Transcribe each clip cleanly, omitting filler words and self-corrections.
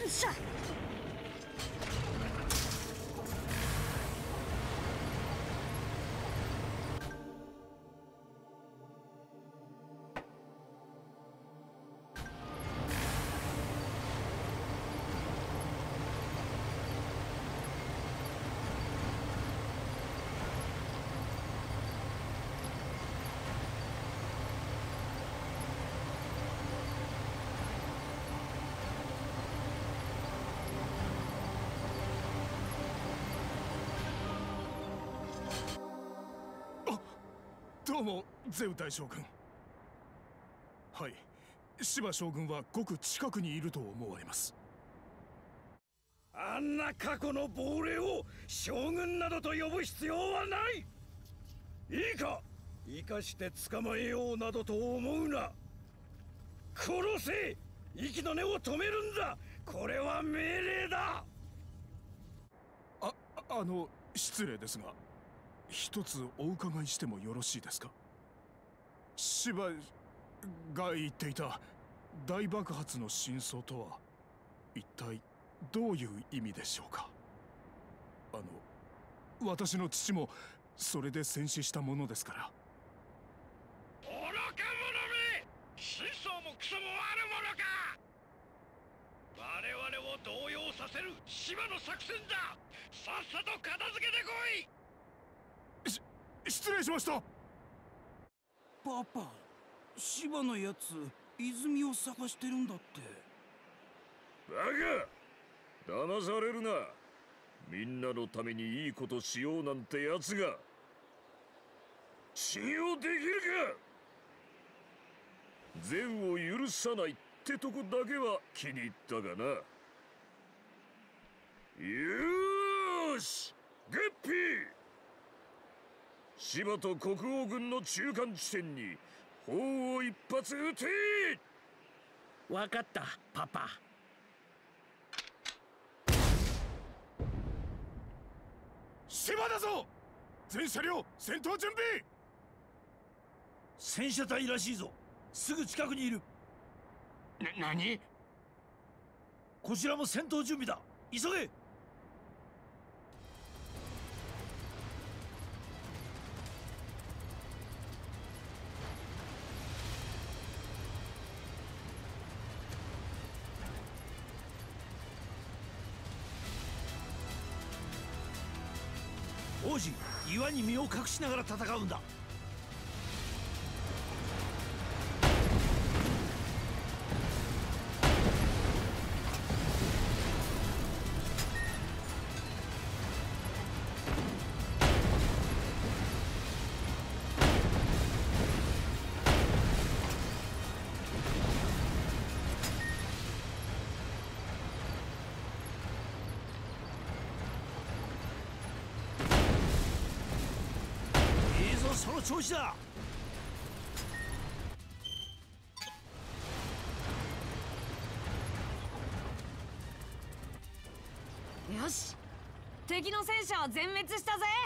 しゃ。 どうも、ゼウ大将軍。はい、芝将軍はごく近くにいると思われます。 あんな過去の亡霊を将軍などと呼ぶ必要はない。いいか、生かして捕まえようなどと思うな。殺せ。息の根を止めるんだ。これは命令だ。 失礼ですが、一つお伺いしてもよろしいですか？芝が言っていた大爆発の真相とは一体どういう意味でしょうか？私の父もそれで戦死したものですから。 愚か者め！真相もクソもあるものか！我々を動揺させる芝の作戦だ。さっさと片付けてこい。 失礼しました。 パパ、芝のやつ泉を探してるんだって。 バカ！騙されるな。みんなのためにいいことしようなんてやつが信用できるか！善を許さないってとこだけは気に入ったがな。よーし、ゲッピー！芝と国王軍の中間地点に砲を一発撃て！ わかった、パパ。 芝だぞ！全車両戦闘準備！ 戦車隊らしいぞ。すぐ近くにいる。 何？ こちらも戦闘準備だ。急げ！王子、岩に身を隠しながら戦うんだ。その調子だ。 よし、敵の戦車は全滅したぜ。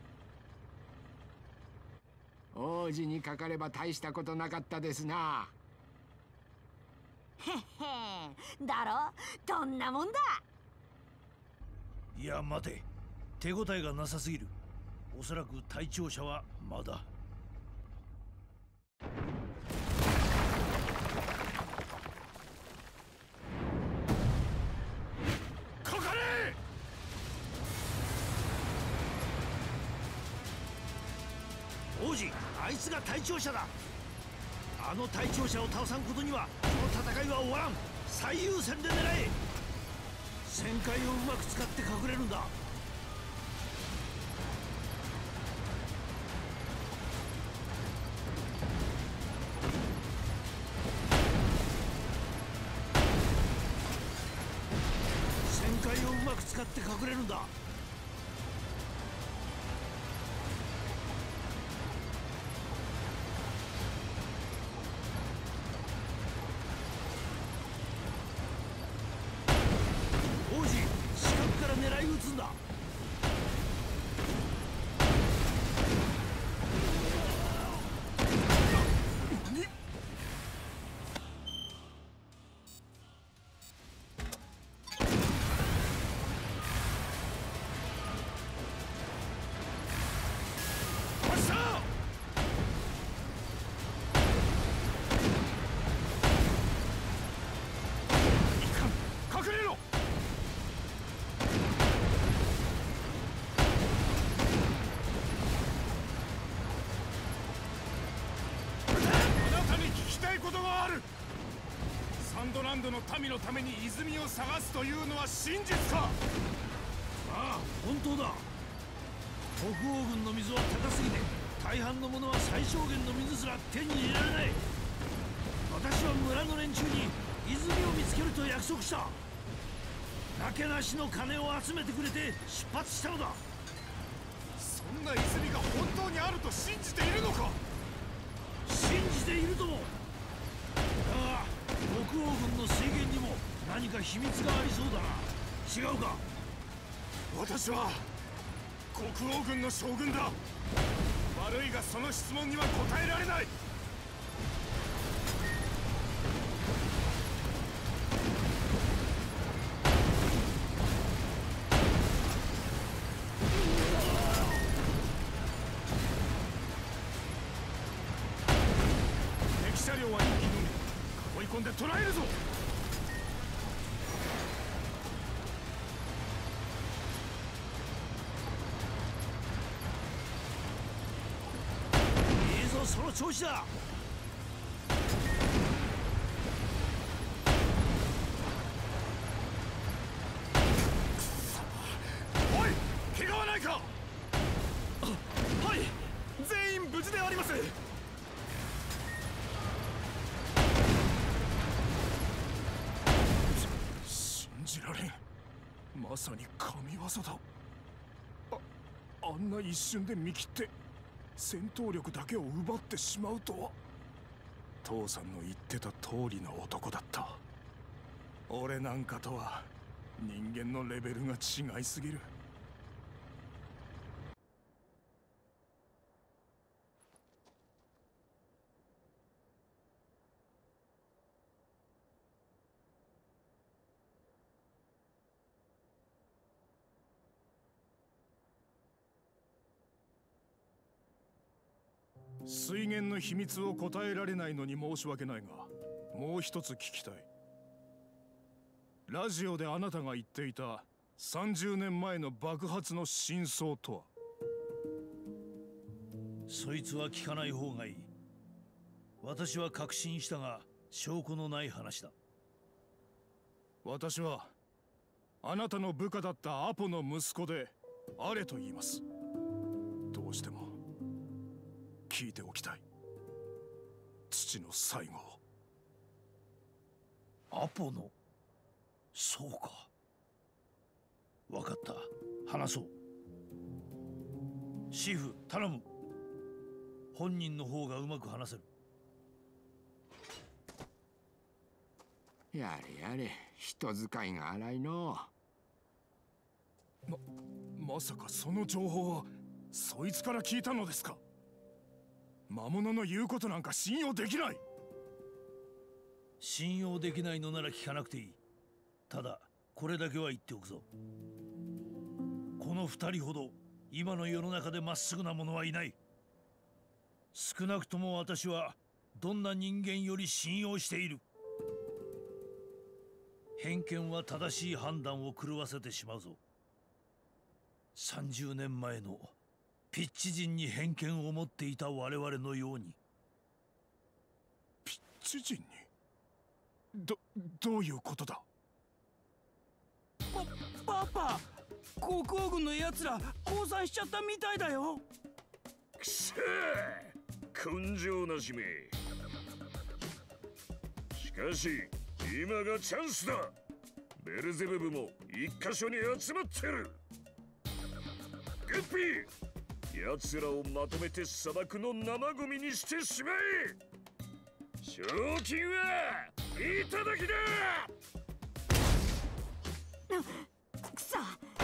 王子にかかれば大したことなかったですな。 へへ、だろ、どんなもんだ。 いや待て、手応えがなさすぎる。おそらく隊長車はまだ。 かかれ！ 王子、あいつが隊長車だ。あの隊長車を倒さんことにはこの戦いは終わらん。最優先で狙え。旋回をうまく使って隠れるんだ。旋回をうまく使って隠れるんだ。王子、死角から狙い撃つんだ。 はある。サンドランドの民のために泉を探すというのは真実か。 ああ、本当だ。北欧軍の水は高すぎて大半のものは最小限の水すら手に入れられない。私は村の連中に泉を見つけると約束した。なけなしの金を集めてくれて出発したのだ。 そんな泉が本当にあると信じているのか。 信じているとも。だが北欧軍の水源にも何か秘密がありそうだな。違うか。 私は国王軍の将軍だ。悪いがその質問には答えられない。敵車両は一気に囲い込んで捕らえるぞ。 その調子だ。 おい、怪我はないか。はい、全員無事であります。信じられん。まさに神業だ。あんな一瞬で見切って戦闘力だけを奪ってしまうとは。父さんの言ってた通りの男だった。俺なんかとは人間のレベルが違いすぎる。水源の秘密を答えられないのに申し訳ないが、もう一つ聞きたい。ラジオであなたが言っていた30年前の爆発の真相とは。 そいつは聞かない方がいい。私は確信したが証拠のない話だ。 私はあなたの部下だったアポの息子でアレと言います。どうしても聞いておきたい。父の最後を。 アポの。そうか。分かった。話そう。シーフ、頼む。本人の方がうまく話せる。 やれやれ、人使いが荒いの。 まさかその情報はそいつから聞いたのですか。魔物の言うことなんか信用できない。 信用できないのなら聞かなくていい。ただこれだけは言っておくぞ。この二人ほど今の世の中でまっすぐな者はいない。少なくとも私はどんな人間より信用している。偏見は正しい判断を狂わせてしまうぞ。30年前のピッチ人に偏見を持っていた我々のように。 ピッチ人に？どういうことだ？ パパ、国王軍のやつら降参しちゃったみたいだよ。 くせえ、根性なしめ。しかし今がチャンスだ。ベルゼブブも一箇所に集まってる。グッピー、奴らをまとめて砂漠の生ゴミにしてしまえ。賞金はいただきだ。 くそ。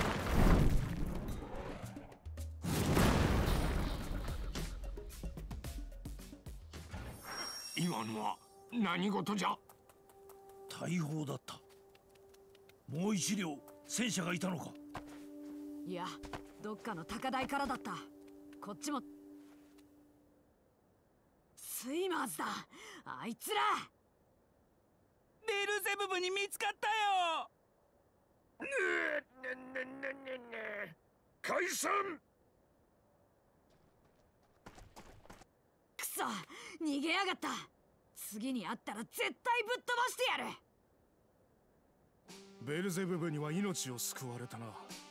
今のは何事じゃ。 大砲だった。もう一両戦車がいたのか。 いや、どっかの高台からだった。こっちもスイマーズだ。あいつらベルゼブブに見つかったよ。 解散。 くそ、逃げやがった。 次に会ったら絶対ぶっ飛ばしてやる。 ベルゼブブには命を救われたな。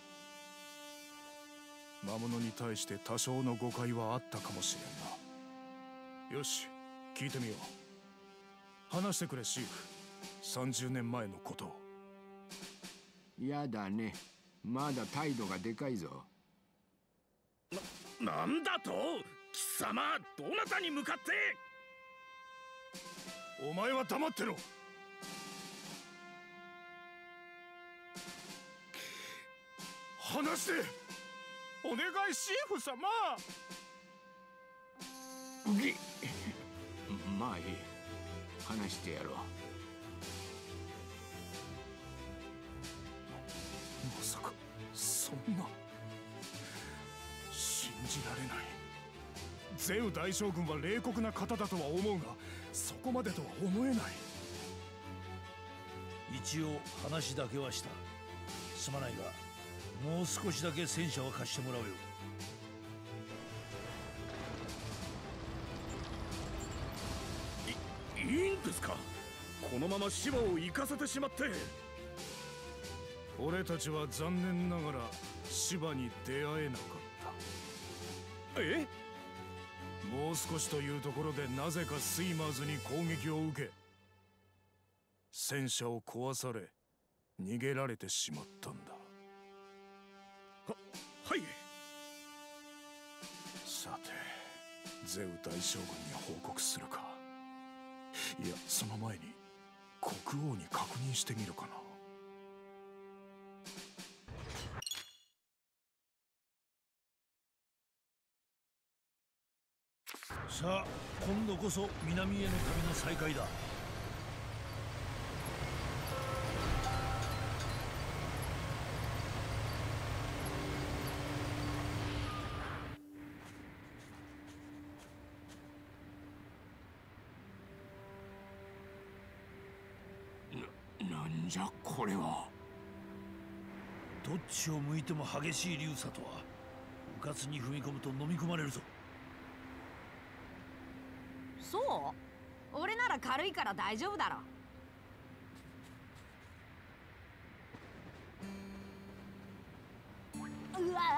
魔物に対して多少の誤解はあったかもしれんな。よし、聞いてみよう。話してくれシーフ、30年前のことを。 やだね、まだ態度がでかいぞ。 なんだと貴様、どなたに向かって。 お前は黙ってろ。話してお願いシーフ様。 まあいい、話してやろう。 まさかそんな。信じられない。ゼウ大将軍は冷酷な方だとは思うが、そこまでとは思えない。 一応話だけはした。すまないがもう少しだけ戦車を貸してもらうよ。 いいんですか。このまま芝を行かせてしまって。 俺たちは残念ながら芝に出会えなかった。 え？ もう少しというところでなぜかスイマーズに攻撃を受け、戦車を壊され逃げられてしまったんだ。 はい。 さて、ゼウ大将軍に報告するか。いや、その前に国王に確認してみるかな。 さあ、今度こそ南への旅の再開だ。 なんじゃこれは。 どっちを向いても激しい流砂とは、うかつに踏み込むと飲み込まれるぞ。 そう？俺なら軽いから大丈夫だろ。うわ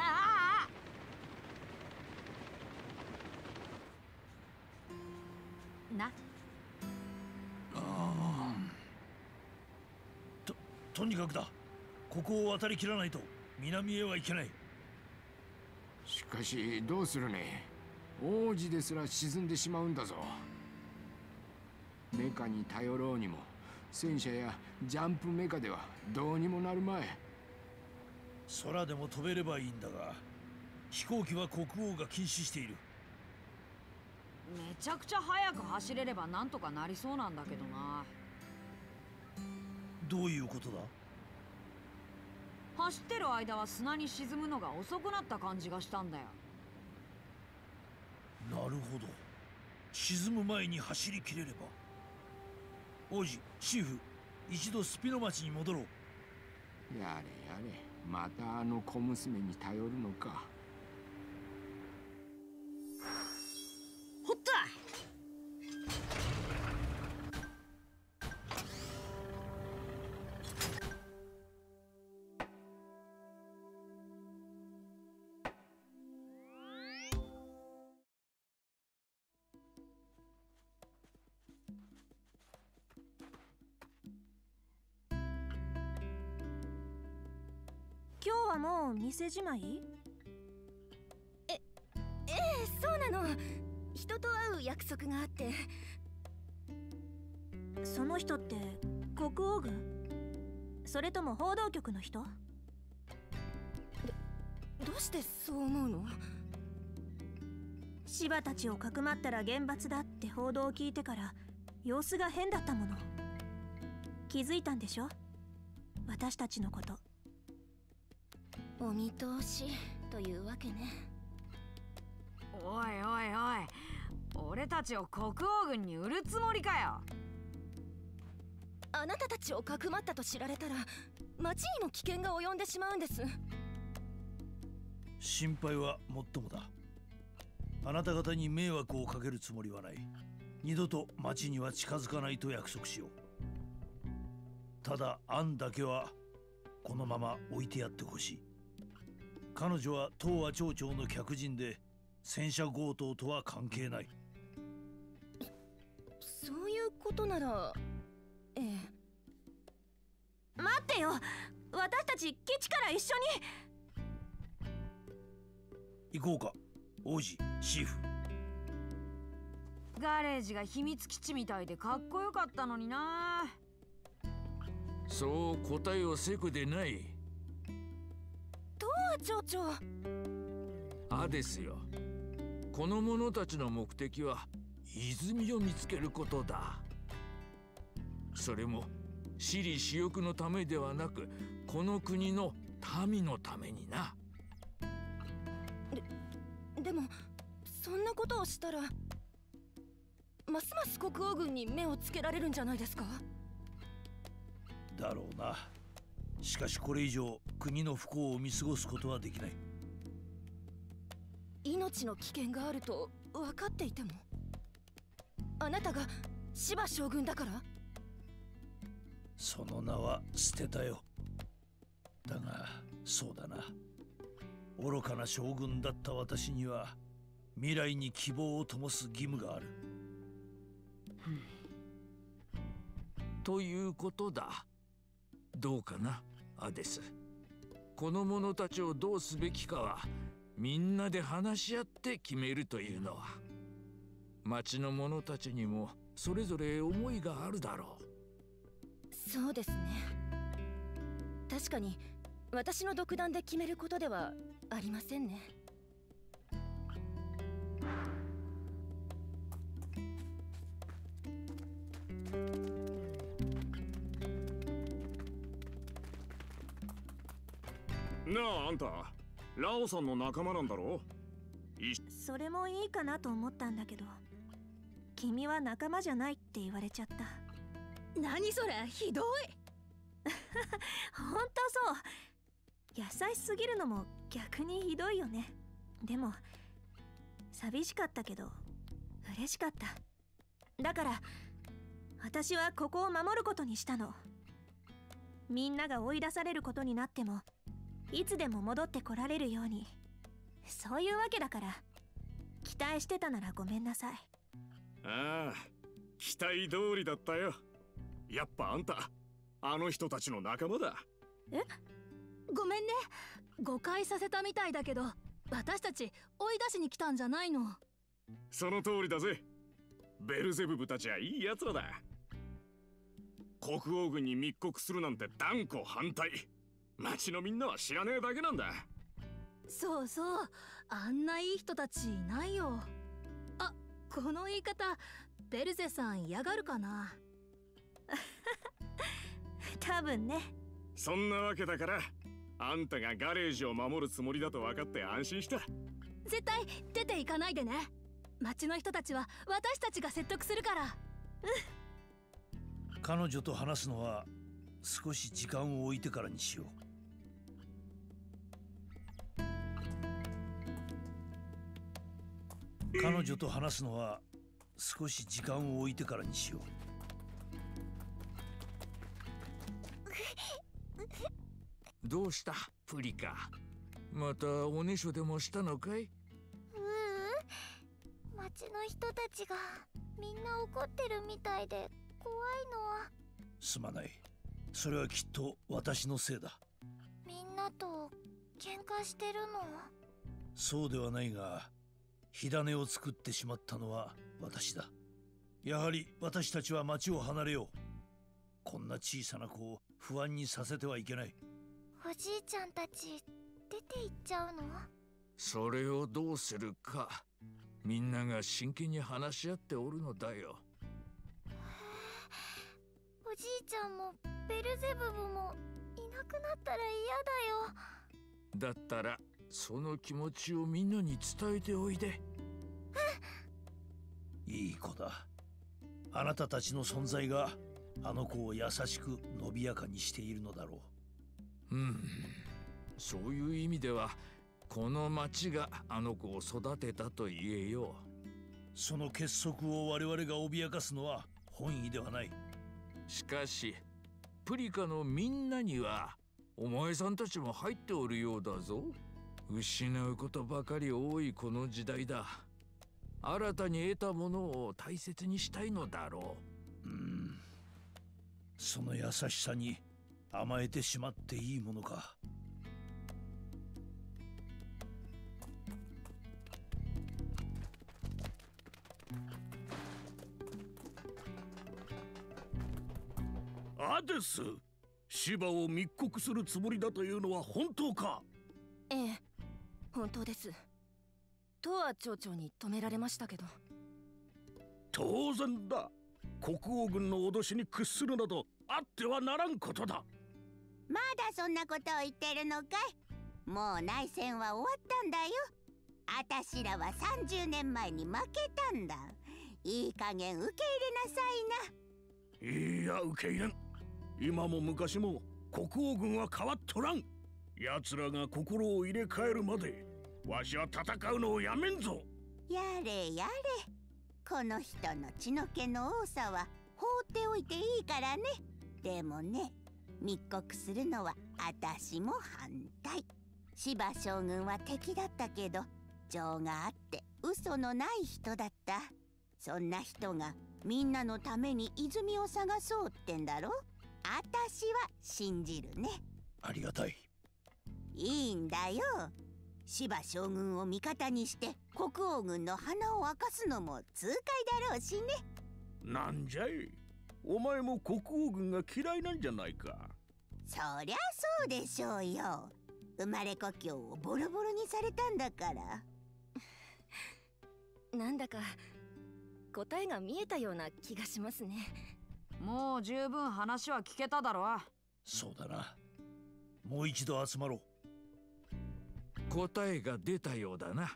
な。 とにかくだ、ここを渡りきらないと南へは行けない。 しかしどうするね。王子ですら沈んでしまうんだぞ。メカに頼ろうにも戦車やジャンプメカではどうにもなるまい。 空でも飛べればいいんだが、飛行機は国王が禁止している。 めちゃくちゃ速く走れればなんとかなりそうなんだけどな。 どういうことだ。 走ってる間は砂に沈むのが遅くなった感じがしたんだよ。 なるほど、沈む前に走りきれれば。王子、シーフ、一度スピノ町に戻ろう。 やれやれ、またあの小娘に頼るのか。 ほった。 今日はもう店じまい？ ええ、そうなの。人と会う約束があって。 その人って国王軍？それとも報道局の人？ どうしてそう思うの？ シバたちをかくまったら厳罰だって報道を聞いてから様子が変だったもの。気づいたんでしょ、私たちのこと。 お見通しというわけね。 おいおいおい、俺たちを国王軍に売るつもりかよ。 あなたたちをかくまったと知られたら町にも危険が及んでしまうんです。 心配はもっともだ。あなた方に迷惑をかけるつもりはない。 二度と町には近づかないと約束しよう。ただアンだけはこのまま置いてやってほしい。彼女は東亜町長の客人で戦車強盗とは関係ない。 そういうことなら、ええ。 待ってよ、私たち基地から一緒に。 行こうか、王子シーフ。 ガレージが秘密基地みたいでかっこよかったのにな。 そう答えをせくでない。 東亜町長。 あですよ。この者たちの目的は泉を見つけることだ。それも私利私欲のためではなく、この国の民のためにな。 でもそんなことをしたらますます国王軍に目をつけられるんじゃないですか。 だろうな。しかしこれ以上国の不幸を見過ごすことはできない。 命の危険があると分かっていても、あなたが芝将軍だから。 その名は捨てたよ。だがそうだな、愚かな将軍だった私には未来に希望を灯す義務がある。 ということだ。どうかな、アデス。この者たちをどうすべきかはみんなで話し合って決めるというのは。町の者たちにもそれぞれ思いがあるだろう。そうですね。確かに私の独断で決めることではありませんね。 なあ、あんたラオさんの仲間なんだろ。 それもいいかなと思ったんだけど、君は仲間じゃないって言われちゃった。 何それ、ひどい。 ほんとそう。優しすぎるのも逆にひどいよね。でも寂しかったけど嬉しかった。だから私はここを守ることにしたの。みんなが追い出されることになってもいつでも戻ってこられるように。そういうわけだから。期待してたならごめんなさい。 ああ、期待通りだったよ。やっぱあんたあの人たちの仲間だ。 え？ごめんね、誤解させたみたいだけど、私たち追い出しに来たんじゃないの。 その通りだぜ。ベルゼブブたちはいいやつらだ。国王軍に密告するなんて断固反対。町のみんなは知らねえだけなんだ。 そうそう、あんないい人たちいないよ。あ、この言い方ベルゼさん嫌がるかな。 多分ね。 そんなわけだからあんたがガレージを守るつもりだと分かって安心した。 絶対出ていかないでね。町の人たちは私たちが説得するから。 彼女と話すのは少し時間を置いてからにしよう。彼女と話すのは少し時間を置いてからにしよう。 どうしたプリカ。またおねしょでもしたのかい？ 町の人たちがみんな怒ってるみたいで怖いの。 すまない。それはきっと私のせいだ。 みんなと喧嘩してるの？ そうではないが、火種を作ってしまったのは私だ。やはり私たちは町を離れよう。こんな小さな子を不安にさせてはいけない。 おじいちゃんたち出て行っちゃうの？ それをどうするか、みんなが真剣に話し合っておるのだよ。 おじいちゃんもベルゼブブもいなくなったら嫌だよ。 だったらその気持ちをみんなに伝えておいで。 いい子だ。あなたたちの存在があの子を優しく伸びやかにしているのだろう。そういう意味ではこの町があの子を育てたと言えよその結束を我々が脅かすのは本意ではない。 しかしプリカのみんなにはお前さんたちも入っておるようだぞ。失うことばかり多いこの時代だ。新たに得たものを大切にしたいのだろう。 その優しさに甘えてしまっていいものか。 アデス、芝を密告するつもりだというのは本当か？ ええ、本当です。トア町長に止められましたけど。 当然だ。国王軍の脅しに屈するなどあってはならんことだ。 まだそんなことを言ってるのかい？もう内戦は終わったんだよ。あたしらは30年前に負けたんだ。いい加減受け入れなさいな。 いや、受け入れん。今も昔も国王軍は変わっとらん。奴らが心を入れ替えるまでわしは戦うのをやめんぞ。 やれやれ、この人の血の気の多さは放っておいていいからね。でもね、密告するのはあたしも反対。芝将軍は敵だったけど情があって嘘のない人だった。そんな人がみんなのために泉を探そうってんだろ。あたしは信じるね。 ありがたい。 いいんだよ。芝将軍を味方にして国王軍の鼻を明かすのも痛快だろうしね。 なんじゃい、お前も国王軍が嫌いなんじゃないか。 そりゃそうでしょうよ。生まれ故郷をボロボロにされたんだから。 なんだか答えが見えたような気がしますね。 もう十分話は聞けただろ。 そうだな。もう一度集まろう。 答えが出たようだな。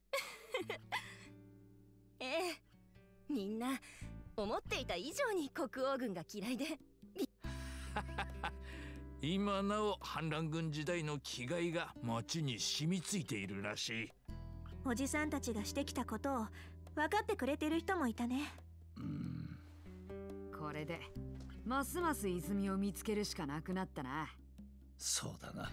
ええ、みんな思っていた以上に国王軍が嫌いで。 今なお反乱軍時代の気概が町に染みついているらしい。 おじさんたちがしてきたことを分かってくれてる人もいたね。 これでますます泉を見つけるしかなくなったな。 そうだな。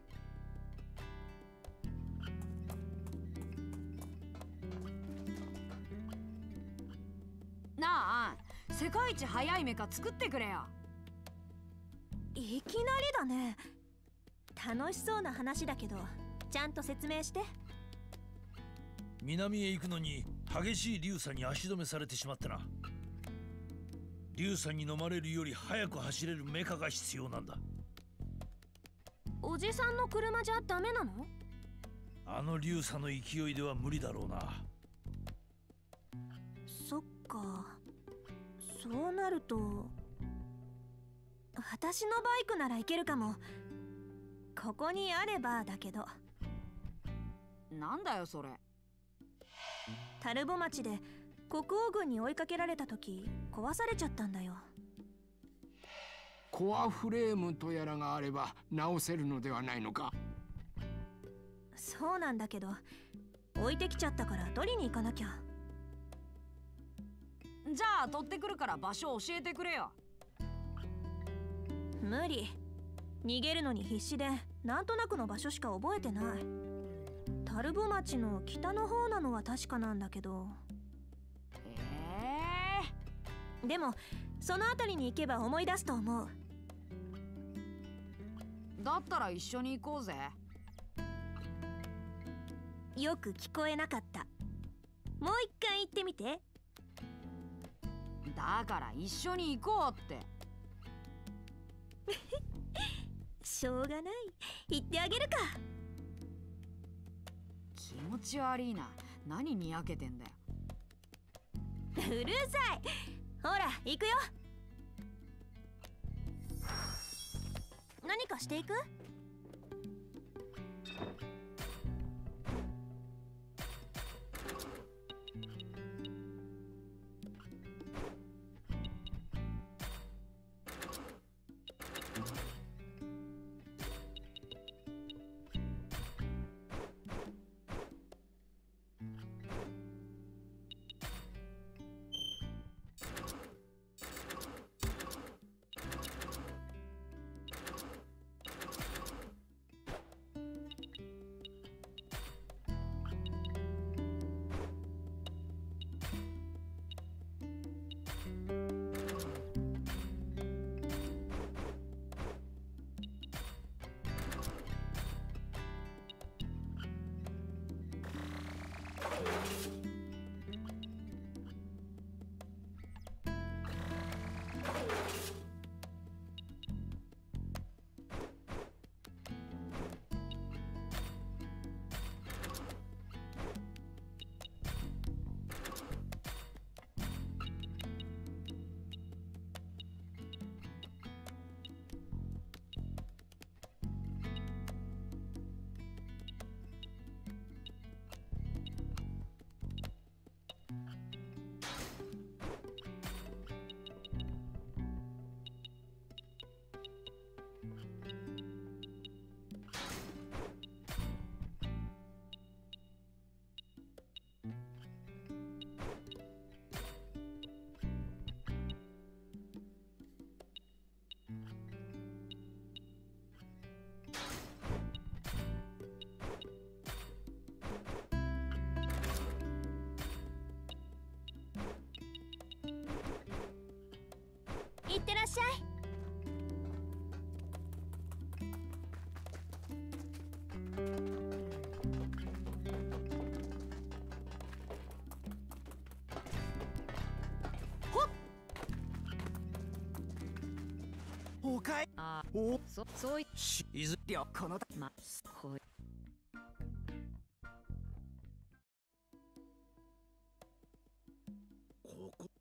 なあ、世界一速いメカ作ってくれよ。 いきなりだね。楽しそうな話だけどちゃんと説明して。 南へ行くのに激しい流砂に足止めされてしまったな。流砂に飲まれるより速く走れるメカが必要なんだ。 おじさんの車じゃダメなの？ あの流砂の勢いでは無理だろうな。 そっか。そうなると私のバイクならいけるかも。ここにあればだけど。 なんだよそれ。 タルボ町で国王軍に追いかけられた時壊されちゃったんだよ。 コアフレームとやらがあれば直せるのではないのか。 そうなんだけど置いてきちゃったから取りに行かなきゃ。 じゃあ取ってくるから場所教えてくれよ。 無理。逃げるのに必死でなんとなくの場所しか覚えてない。タルボ町の北の方なのは確かなんだけど。でもその辺りに行けば思い出すと思う。 だったら一緒に行こうぜ。 よく聞こえなかった。もう一回言ってみて。 だから一緒に行こうって。 しょうがない。言ってあげるか。 気持ち悪いな。何にやけてんだよ。 うるさい。ほら行くよ。何かしていく？ おかえあおそういずりょこのまこいここ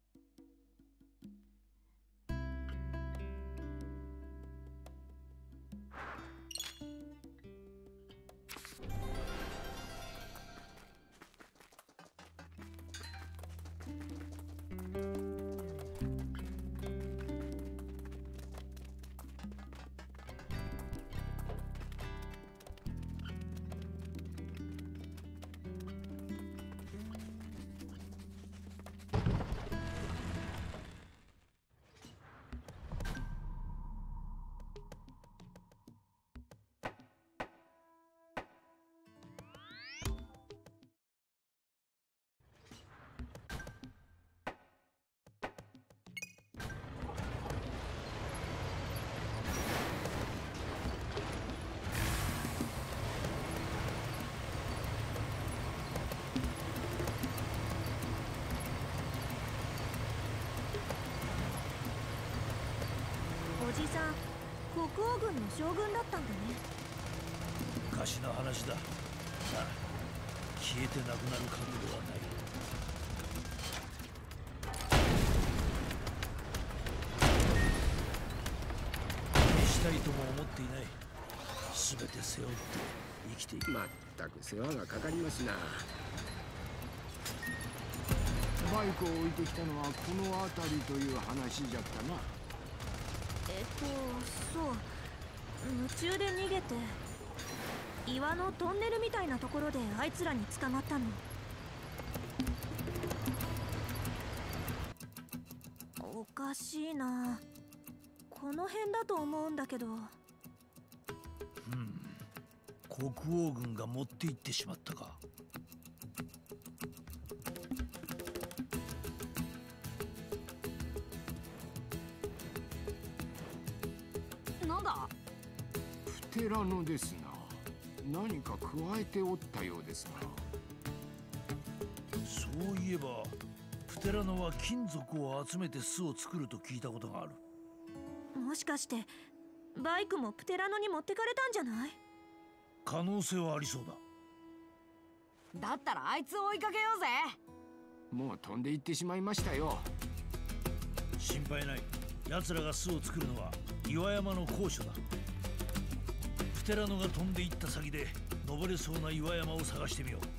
おじさん、国王軍の将軍だったんだね。 昔の話だ。さあ、消えてなくなる覚悟はない。したいとも思っていない。全て背負って生きていく。 まったく世話がかかりますな。バイクを置いてきたのはこの辺りという話じゃったな。 そう、夢中で逃げて岩のトンネルみたいなところであいつらに捕まったの。おかしいな。この辺だと思うんだけど。 国王軍が持って行ってしまったか。 なんだ？ プテラノですな。何か加えておったようですな。 そういえばプテラノは金属を集めて巣を作ると聞いたことがある。 もしかしてバイクもプテラノに持ってかれたんじゃない？ 可能性はありそうだ。 だったらあいつを追いかけようぜ。 もう飛んでいってしまいましたよ。 心配ない。奴らが巣を作るのは岩山の高所だ。プテラノが飛んでいった先で登れそうな岩山を探してみよう。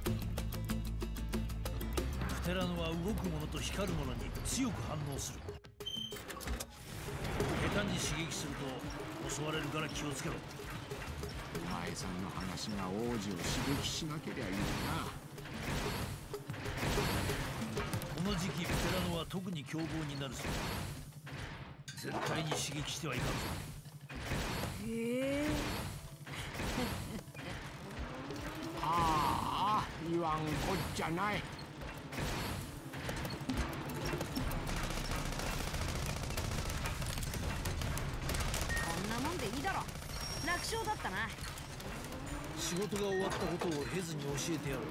プテラノは動くものと光るものに強く反応する。下手に刺激すると襲われるから気をつけろ。 前さんの話が王子を刺激しなけりゃいいな。 この時期プテラノは特に凶暴になるそうだ。絶対に刺激してはいかんぞ。 へえ。 ああ、言わんこっちゃない。 こんなもんでいいだろ。楽勝だったな。 仕事が終わったことを経ずに教えてやろう。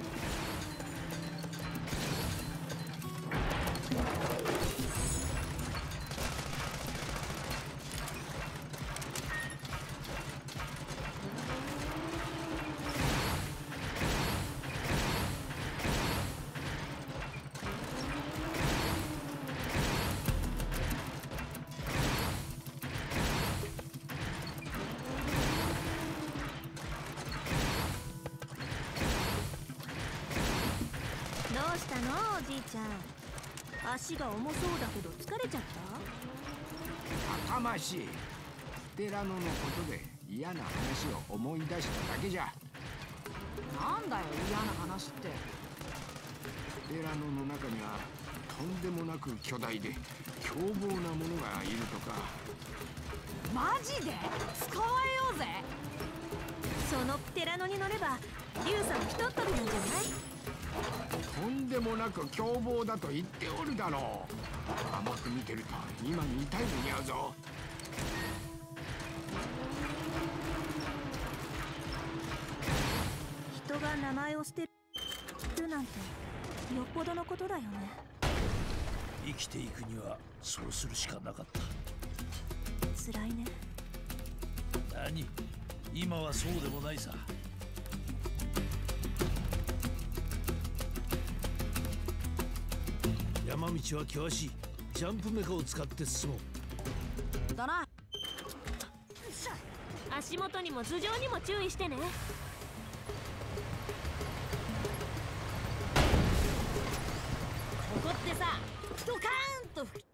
どうしたのおじいちゃん。足が重そうだけど疲れちゃった？ やかましい。プテラノのことで嫌な話を思い出しただけじゃ。 なんだよ嫌な話って。 プテラノの中にはとんでもなく巨大で凶暴なものがいるとか。 マジで？捕まえようぜ。 そのプテラノに乗ればリュウさんひとっ飛びなんじゃない？ とんでもなく凶暴だと言っておるだろう。甘く見てると今に痛い目に遭うぞ。 人が名前を捨てるなんてよっぽどのことだよね。 生きていくにはそうするしかなかった。 辛いね。 何、今はそうでもないさ。山道は険しい。ジャンプメカを使って進もう。 だな。 足元にも頭上にも注意してね。ここってさ、ドカーンと吹き、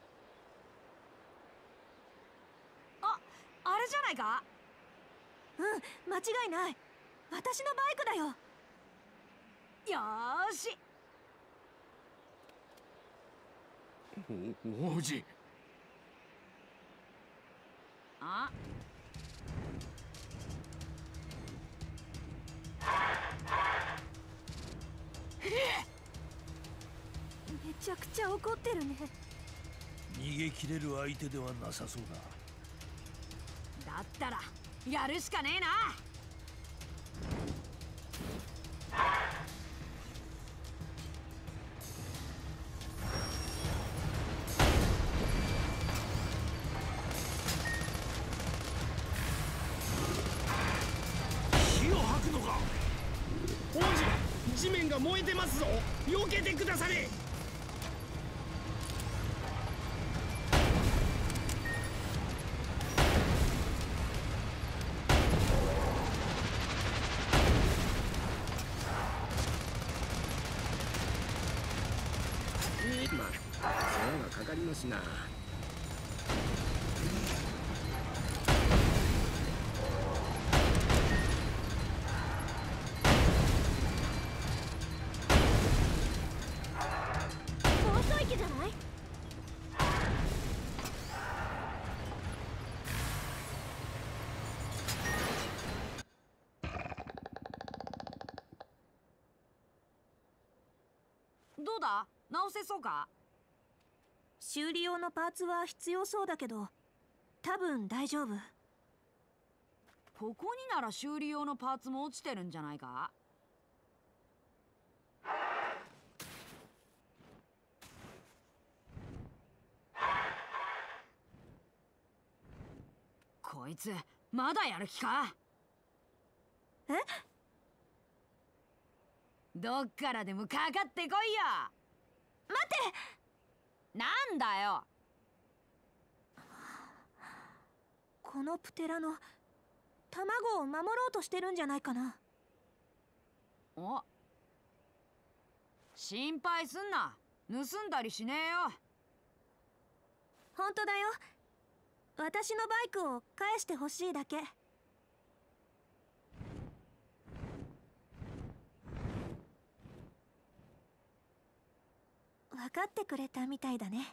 あれじゃないか。 うん、間違いない。私のバイクだよ。 よーし。 王子。 あ、 めちゃくちゃ怒ってるね。 逃げ切れる相手ではなさそうだ。 だったらやるしかねえな。 火を吐くのか。 王子、地面が燃えてますぞ。避けてくだされ。 まあ、世話がかかりますな。 もう一息じゃない？ どうだ、直せそうか。 修理用のパーツは必要そうだけど、多分大丈夫。 ここになら修理用のパーツも落ちてるんじゃないか。こいつまだやる気か。 え？ どっからでもかかってこいよ。 待って！ なんだよ。 このプテラノ、卵を守ろうとしてるんじゃないかな。 お、心配すんな。盗んだりしねえよ。 本当だよ。私のバイクを返してほしいだけ。分かってくれたみたいだね。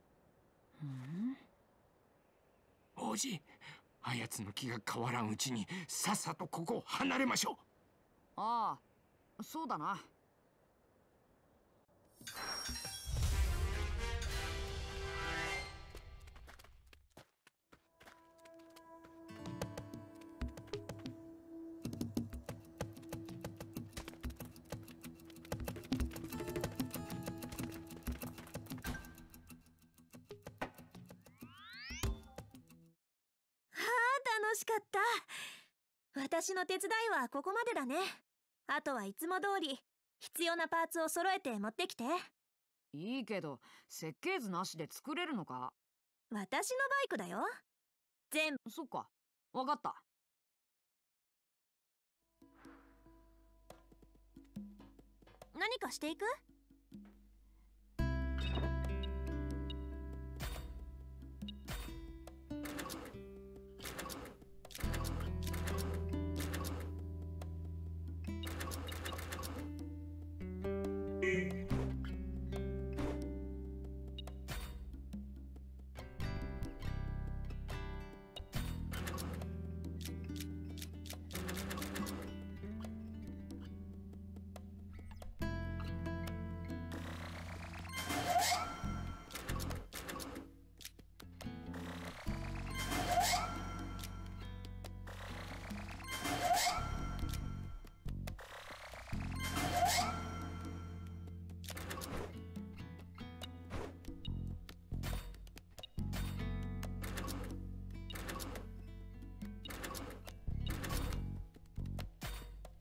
王子、あやつの気が変わらんうちにさっさとここを離れましょう。 ああ、そうだな。 楽しかった。私の手伝いはここまでだね。あとはいつも通り必要なパーツを揃えて持ってきて。 いいけど、設計図なしで作れるのか。 私のバイクだよ。全部。 そっか、わかった。 何かしていく？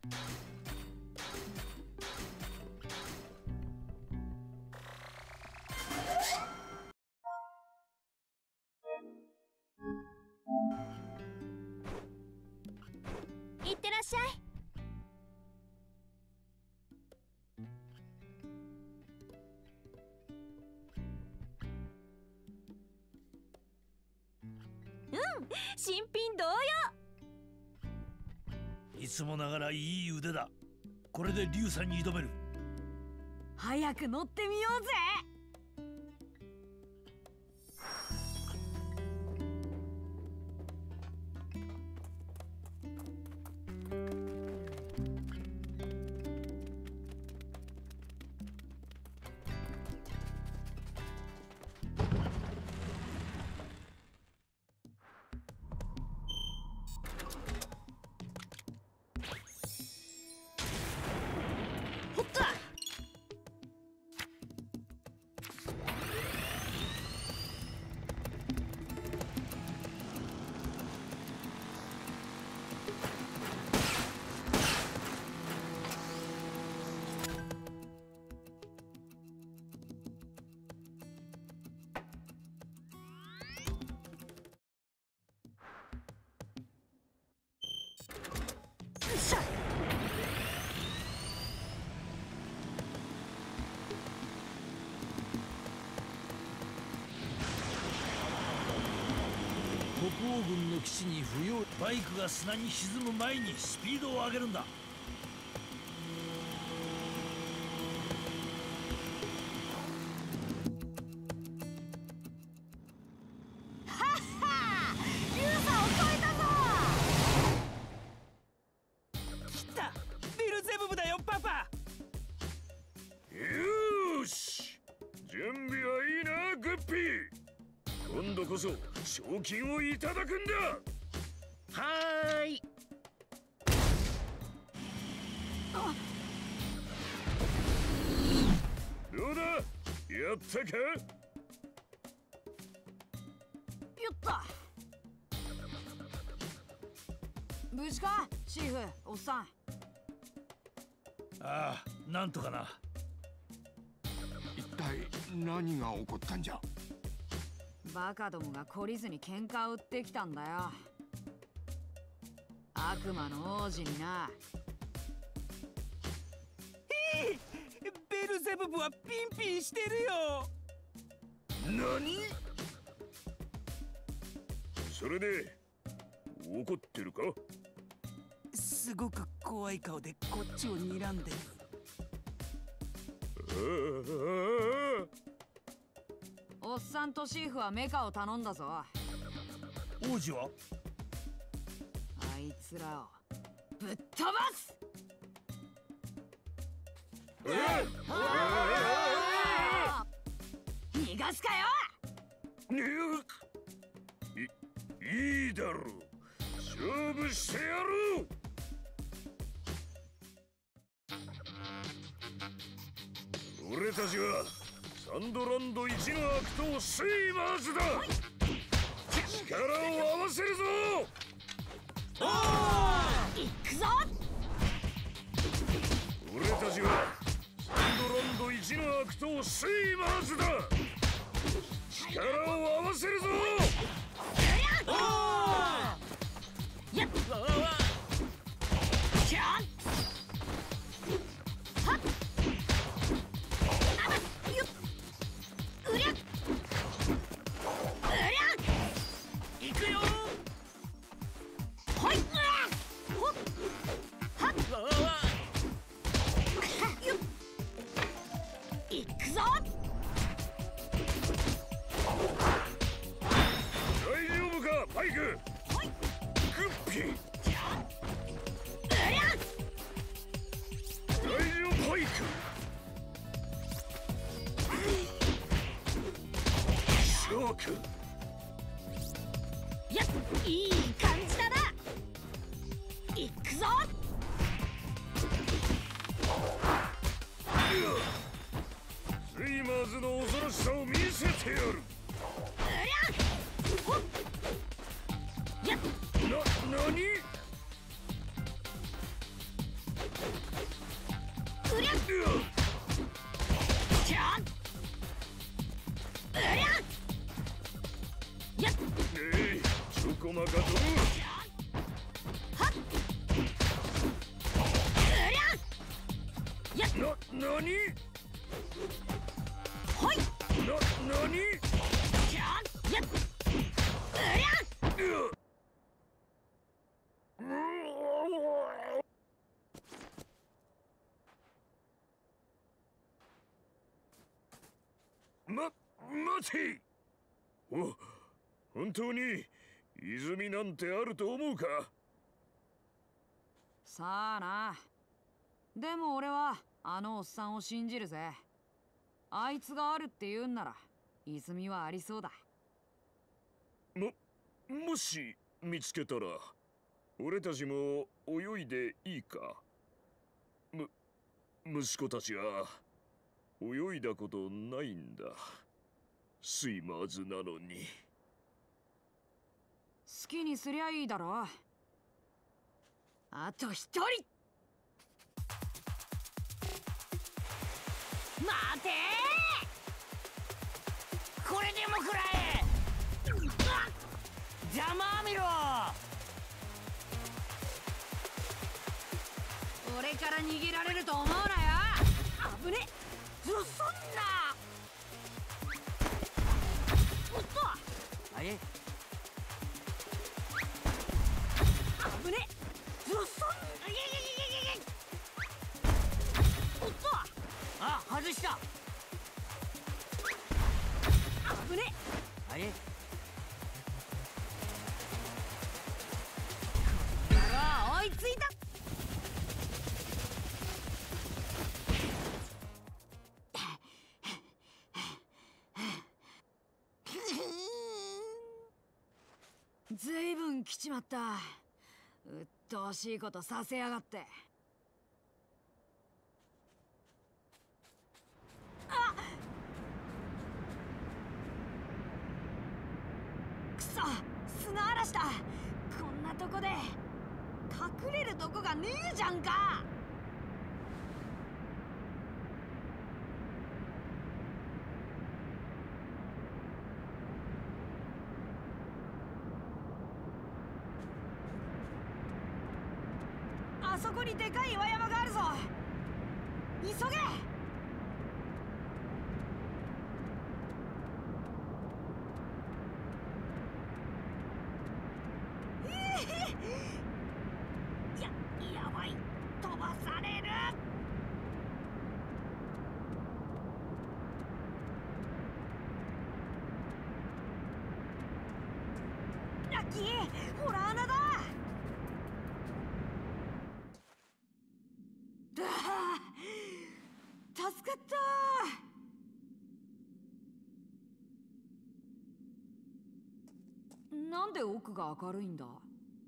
いってらっしゃい。新品同様。 いつもながらいい腕だ。これで龍さんに挑める。 早く乗ってみようぜ。 北欧軍の基地に不要。バイクが砂に沈む前にスピードを上げるんだ。 賞金をいただくんだ。 はーい。 どうだ、やったか。 やった。無事かシーフ、おっさん。 ああ、なんとかな。 一体何が起こったんじゃ。 バカどもが懲りずに喧嘩を売ってきたんだよ。悪魔の王子にな。 ベルゼブブはピンピンしてるよ。 何？それで怒ってるか？ すごく怖い顔でこっちを睨んでる。 おっさんとシーフはメカを頼んだぞ。 王子は？ あいつらをぶっ飛ばす。逃がすかよ。 いいだろう。勝負してやろう。俺たちはサンドランド一の悪党シーマーズだ。力を合わせるぞ。 おー、行くぞ。 俺たちはサンドランド一の悪党シーマーズだ。力を合わせるぞ。 おー、やっキャンはっあばよっうりゃ行くよ。ほいほっはっよっ行くぞ。 大丈夫かパイク。グッピー。大丈夫パイク。ショーク。 やっいい感じだな。行くぞ。 スイマーズの恐ろしさを見せてやる。何？ 駒かと。なに？ はい。 なに？待て！本当に泉なんてあると思うか？ さあな。でも俺はあのおっさんを信じるぜ。あいつがあるって言うんなら泉はありそうだ。 もし見つけたら俺たちも泳いでいいか？息子たちは泳いだことないんだ。スイマーズなのに。 好きにすりゃいいだろ。あと一人。 待てー、これでも食らえ。邪魔見ろ。 俺から逃げられると思うなよ。危ね。 進んな。おっと、 あれ危ね。 進ん。おっと、あ、外した。 危ね。 あれ追いついた。ずいぶん来ちまった。うっとうしいことさせやがって。あっ、くそ、砂嵐だ。こんなとこで隠れるとこがねえじゃんか。あそこにでかい岩山があるぞ。急げ。 やばい、飛ばされる。 ラッキー、ほら穴だ。助かった。なんで奥が明るいんだ？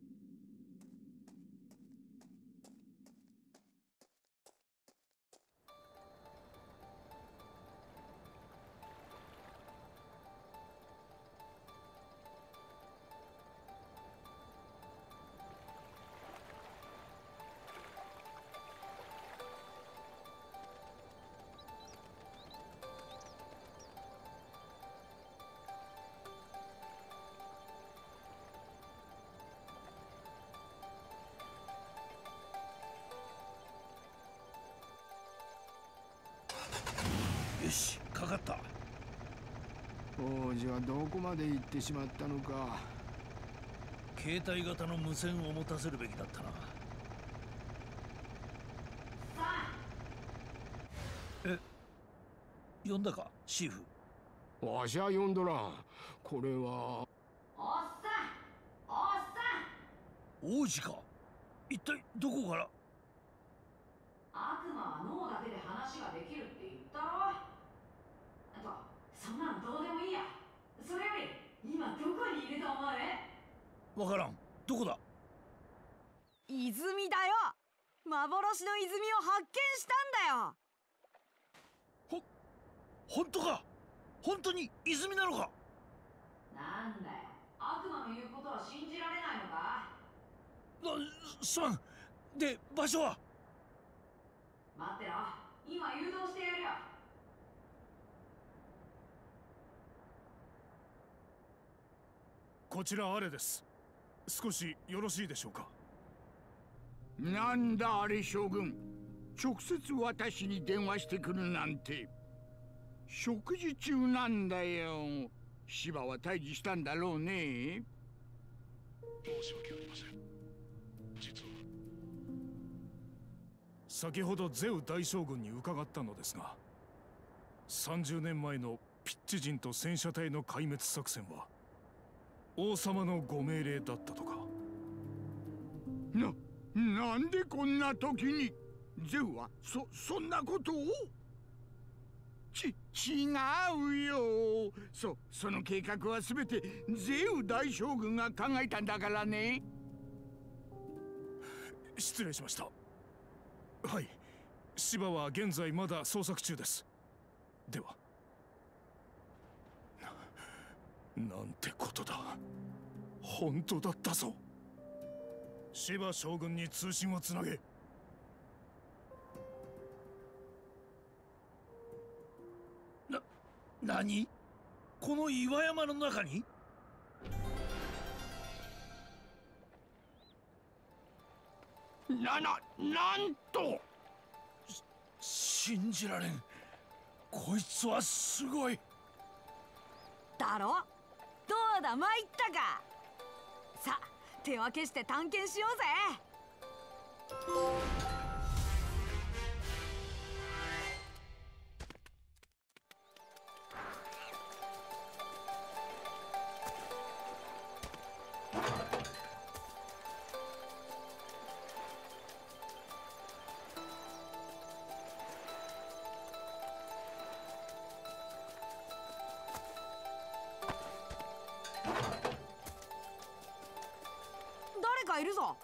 よし、かかった。 王子はどこまで行ってしまったのか。 携帯型の無線を持たせるべきだったな。呼んだか、シーフ。 わしは呼んどらん。これは。 おっさん、おっさん。王子か。一体どこから。 悪魔は脳だけで話ができるって言ったろ。そんなのどうでもいいや。それより今どこにいると思う？ わからん。どこだ？ 泉だよ。幻の泉を発見したんだよ。 本当か？本当に泉なのか？ なんだよ、悪魔の言うことは信じられないのか？ すまん。で、場所は？ 待ってろ、今誘導してやるよ。 こちらアレです。 少しよろしいでしょうか。 なんだあれ将軍、直接私に電話してくるなんて。食事中なんだよ。芝は退治したんだろうね。 申し訳ありません。実は先ほどゼウ大将軍に伺ったのですが、30年前のピッチ人と戦車隊の壊滅作戦は王様のご命令だったとか。 なんでこんな時にゼウはそんなことを。違うよ。その計画は全てゼウ大将軍が考えたんだからね。 失礼しました。はい、芝は現在まだ捜索中です。では。なんてことだ。本当だったぞ。芝将軍に通信をつなげ。 何？この岩山の中に？ なんと！ 信じられん。こいつはすごい。 だろ？どうだ、参ったか。さあ、手分けして探検しようぜ。誰かいるぞ。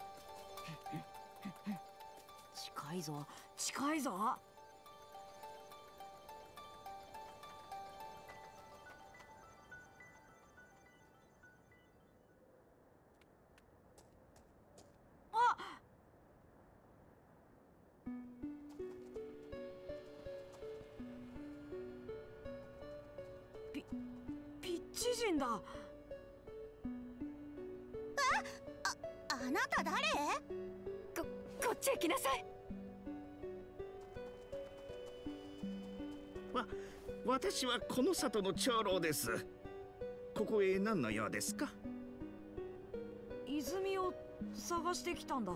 近いぞ、近いぞ。あ、ピッチ人だ。 あなた誰？ こっちへ来なさい。 私はこの里の長老です。ここへ何の用ですか？ 泉を探してきたんだ。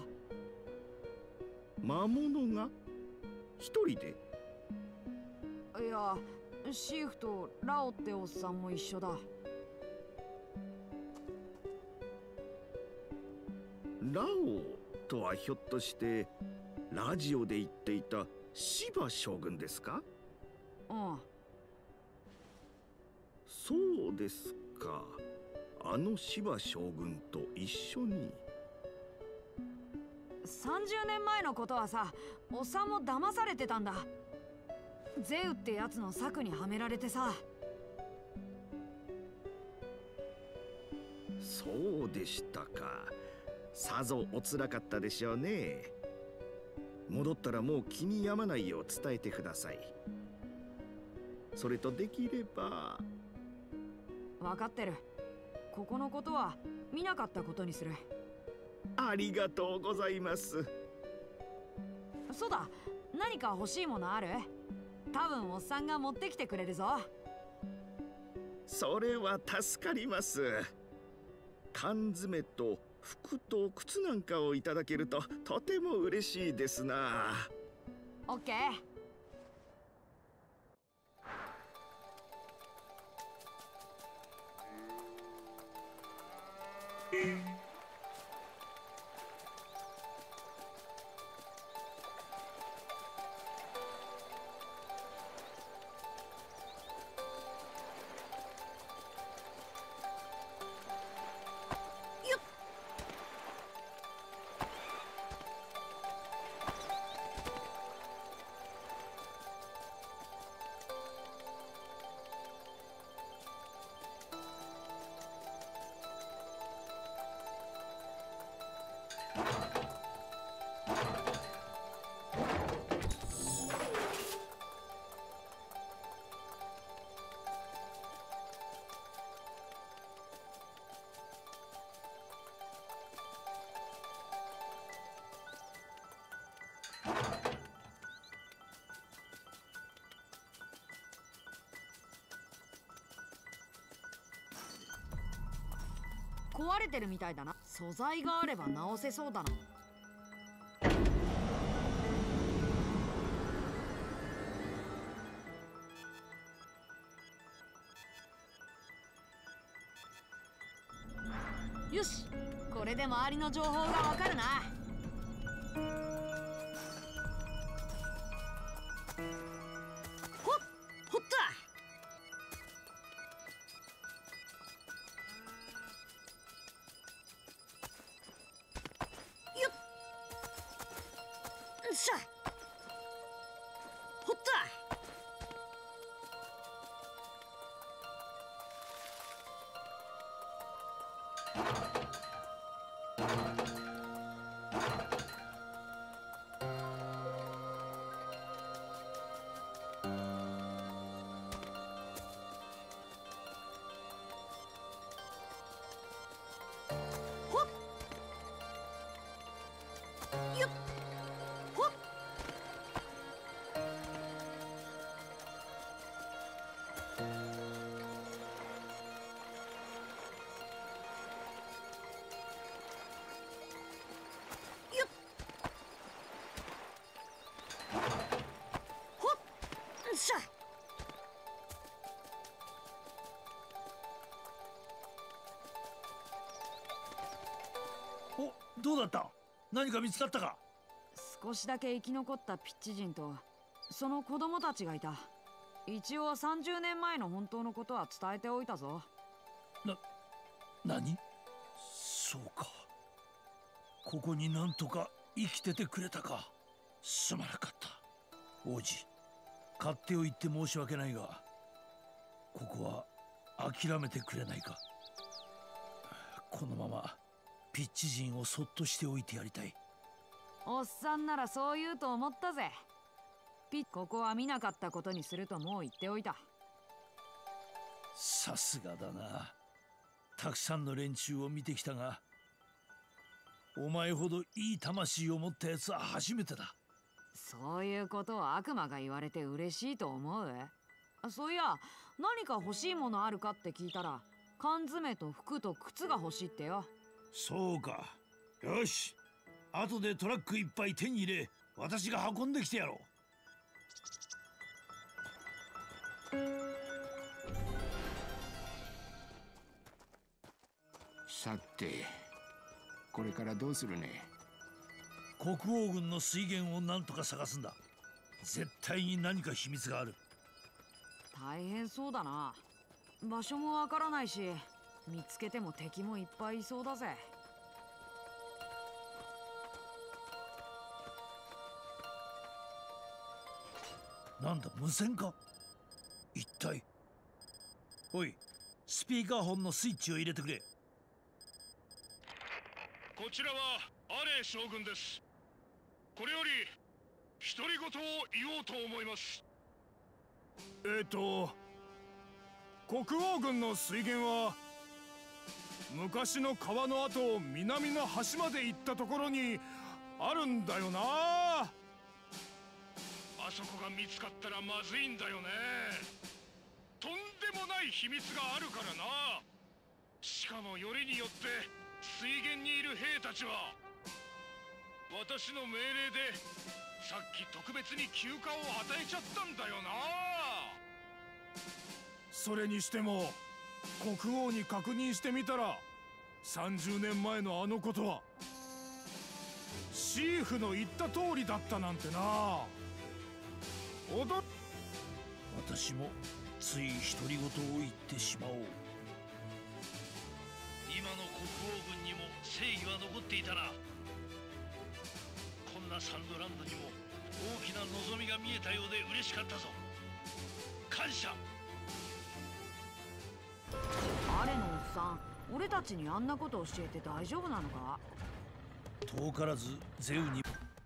魔物が一人で？ いや、シーフとラオっておっさんも一緒だ。 ラオとはひょっとしてラジオで言っていた芝将軍ですか？ うん。 そうですか。あの芝将軍と一緒に。 30年前のことはさ、おっさんも騙されてたんだ。ゼウってやつの策にはめられてさ。 そうでしたか。さぞおつらかったでしょうね。戻ったらもう気に病まないよう伝えてください。それとできれば。 分かってる。ここのことは見なかったことにする。 ありがとうございます。 そうだ、何か欲しいものある？多分おっさんが持ってきてくれるぞ。 それは助かります。缶詰と服と靴なんかをいただけるととても嬉しいですな。 オッケー。 壊れてるみたいだな。素材があれば直せそうだな。よし、これで周りの情報がわかるな。ほっほったよっしゃほったしゃお、どうだった？何か見つかったか？ 少しだけ生き残ったピッチ人とその子供たちがいた。一応30年前の本当のことは伝えておいたぞ。 何？そうか。ここになんとか生きててくれたか。すまなかった。王子、勝手を言って申し訳ないが、ここは諦めてくれないか。このままピッチ人をそっとしておいてやりたい。 おっさんならそう言うと思ったぜ。ここは見なかったことにするともう言っておいた。 さすがだな。たくさんの連中を見てきたが、お前ほどいい魂を持ったやつは初めてだ。 そういうことを悪魔が言われて嬉しいと思う？そういや、何か欲しいものあるかって聞いたら、缶詰と服と靴が欲しいってよ。 そうか。よし、後でトラックいっぱい手に入れ、私が運んできてやろう。 さて、これからどうするね。 国王軍の水源を何とか探すんだ。絶対に何か秘密がある。 大変そうだな。場所もわからないし、見つけても敵もいっぱいいそうだぜ。 なんだ、無線か？一体。おい、スピーカーホンのスイッチを入れてくれ。 こちらはアレ将軍です。これより独り言を言おうと思います。 国王軍の水源は昔の川の後を南の端まで行ったところにあるんだよな。 あそこが見つかったらまずいんだよね。とんでもない秘密があるからな。しかもよりによって水源にいる兵たちは私の命令でさっき特別に休暇を与えちゃったんだよな。 それにしても国王に確認してみたら、30年前のあのことはシーフの言った通りだったなんてな。 私もつい独り言を言ってしまおう。今の国王軍にも正義は残っていたら、こんなサンドランドにも大きな望みが見えたようで嬉しかったぞ。感謝。 あれのおっさん、俺たちにあんなこと教えて大丈夫なのか？ 遠からずゼウに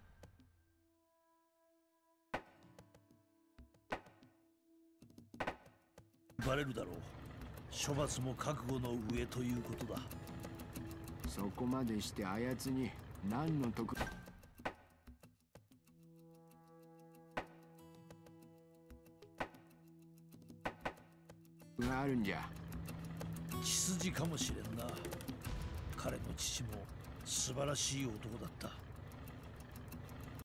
バレるだろう。処罰も覚悟の上ということだ。 そこまでしてあやつに何の得があるんじゃ。 血筋かもしれんな。 彼の父も素晴らしい男だった。